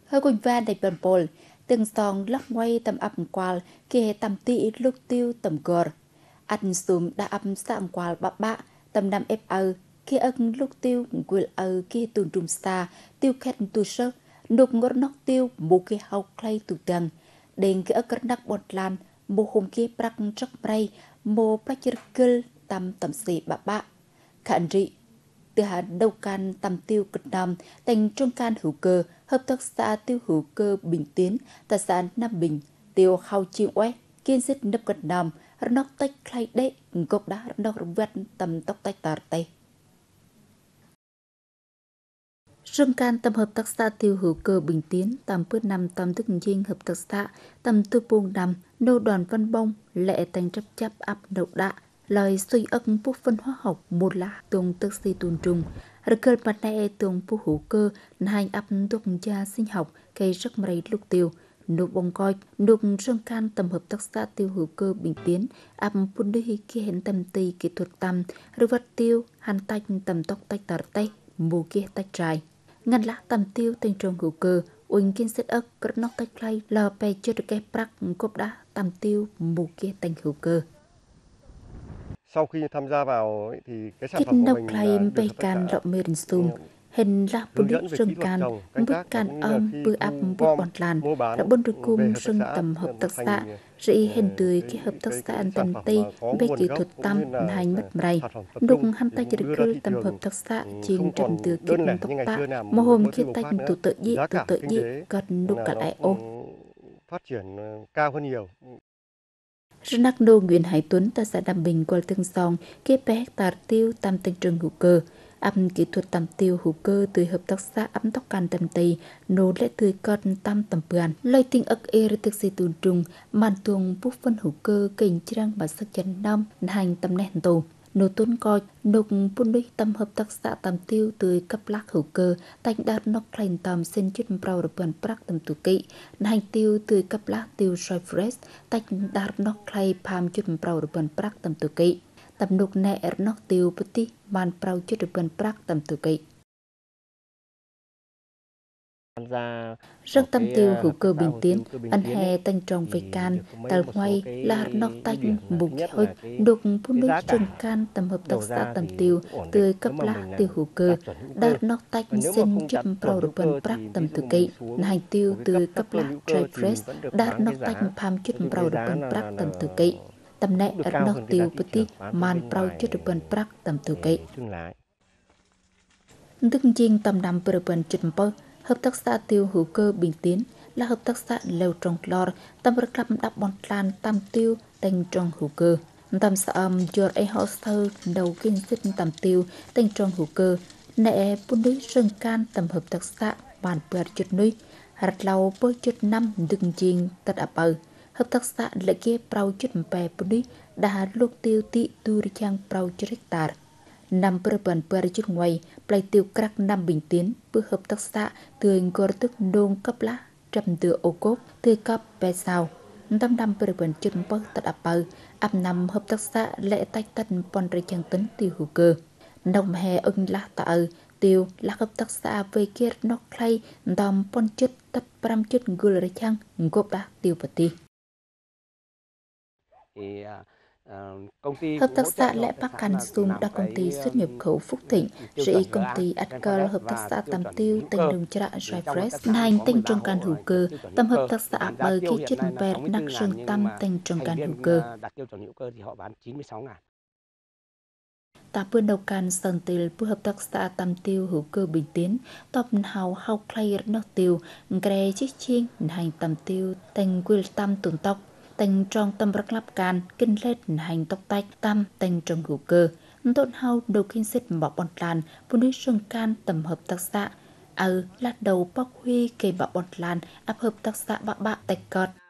hơi quỳnh va đầy bần bồn từng song lắc quay tầm ập qual kia tầm tị lúc tiêu tầm gor ăn sum đã ập sạm qual bạ bạ tầm năm ép kia ân lúc tiêu quil kia tuần trùm xa tiêu khét tu sơ nục ngor nóc tiêu bù kia hau clay tu tầng đền kia ân nắc bọt lan bù hôm kia prak trắc pray mô prachirkel tầm tầm xì bạ bạ khản rị từ hạ đầu can tầm tiêu cực nam thành trong can hữu cơ hợp tác xã tiêu hữu cơ Bình Tiến tại xã Nam Bình tiêu khâu chiêu oe kiên xích nấp cực nam nóc tách khai đế gốc đá nóc vét tầm tóc tách tạt tay trong can tầm hợp tác xã tiêu hữu cơ Bình Tiến tầm bước năm tầm thức dinh hợp tác xã tầm tư buông năm nô đoàn văn bông lệ thành chấp chấp áp đậu đạ lời suy ân bút phân hóa học một là tuồng tức si tuôn trùng rồi cơ mặt này tuồng bút hữu cơ hành áp thuốc gia sinh học cây rất mấy lúc tiêu nộp bông coi nộp trong can tầm hợp tác xã tiêu hữu cơ Bình Tiến áp bút đi kia hiện tầm tì kỹ thuật tầm rồi vật tiêu hành tách tầm tóc tách tạt tay mù kia tách trái ngăn lá tầm tiêu tên trồng hữu cơ uỳnh kiên xét ớt cất nóc tách lay lò bè chưa được cái prak cốp đá tầm tiêu mù kia tên hữu cơ. Sau khi tham gia vào thì cái sản phẩm của mình là được hợp tác xã hình là bún đít rừng can bước can bữa áp bút bòn làn đã bôn được cung rừng tầm hợp tác xã rị hình tươi cái hợp tác xã an tâm tây về kỹ thuật tam hành mất mày đục hắn tay chỉ được cơ tầm hợp tác xã chiên trầm từ kịp tóc tạ mồ hôm khi tay tụ tự dị còn đục cả lại ô phát triển cao hơn nhiều. Ronaldo Nguyễn Hải Tuấn tại xã Nam Bình qua từng song kế bé hectare tiêu tam tinh trừng hữu cơ áp kỹ thuật tầm tiêu hữu cơ từ hợp tác xã ấm tóc can tầm tây nô lệ tươi con tam tầm bưan lời tinh ức thực si tuôn trùng màn tuồng bút phân hữu cơ kênh trang bản sắc chân năm hành tầm nền tù nô tuấn coi nục bút đích tâm hợp tác xã tầm tiêu từ cấp lắc hữu cơ tạch đạt nóc lành tầm xin chút brau được bần prak tầm tù kỵ hành tiêu từ cấp lắc tiêu soi fresh tạch đạt nóc lay pam chút brau được bần prak tầm tù kỵ tầm nục nẹ nóc tiêu bất tí man brau chút được bần prak tầm tù kỵ rất tâm tiêu hữu cơ Bình Tiến ăn hè tanh trồng về can tàu ngoài là nóc tanh bục hơi đục phun nước rừng can tầm hợp tác xã tầm tiêu từ cấp lá tiêu hữu cơ đạt nóc tanh xin chụp pro được bần prak tầm từ kỵ hành tiêu từ cấp lá dry fresh đạt nóc tanh pham chụp pro được bần prak tầm từ kỵ tầm nẹ nóc tiêu bất tí man pro chụp được bần prak tầm từ kỵ tức chiên tầm năm bờ bần chụp bơ hợp tác xã tiêu hữu cơ Bình Tiến là hợp tác xã lều trồng lor tầm bậc làm đắp bòn lan tam tiêu thành trồng hữu cơ tầm xã George Hoster đầu kinh xích tầm tiêu thành trồng hữu cơ nệ bún núi rừng can tầm hợp tác xã bản bờ chật núi hạt lau bơi chật năm đừng chiên tật ập hợp tác xã lại kia prau chật bè bún núi đã lúc tiêu tị tu đi trang prau chật hectare năm bờ bần bờ chút ngoài play tiêu crack năm Bình Tiến bước hợp tác xã từ ngor tức nông cấp lá trầm từ ô cốp từ cấp bè sao năm bờ bần chút bơ tật ập năm hợp tác xã lệ tách tần pon rây trang tấn tiêu hữu cơ nông hè ưng lá tạ tiêu lá hợp tác xã về kia nóc khay đom pon chút tật pram chút gul rây trang gộp đá tiêu bờ ti hợp tác xã Lệ Bắc Can Sum là công ty xuất nhập khẩu Phúc Thịnh, rỉ công ty Adkel hợp tác xã Tầm Tiêu tỉnh Đồng Trạ Dry Fresh, hành tỉnh trong can hữu cơ, tầm hợp tác xã bờ khi chất bẹt nắc rừng tâm tỉnh trong can hữu cơ. Tại vườn đầu can sơn tiêu của hợp tác xã Tầm Tiêu hữu cơ Bình Tiến, top hào hào clay nóc tiêu, gre chiếc chiên hành Tầm Tiêu tỉnh quy tâm tuần tóc. Tình trong tâm rắc lắp can kinh lết hành tóc tách tâm tình trong hữu cơ tôn hao đầu kinh xích bỏ bòn lan phụ nữ rừng can tầm hợp tác xã lát đầu bóc huy cây bỏ bòn lan áp hợp tác xã bạ bạ tạch cọt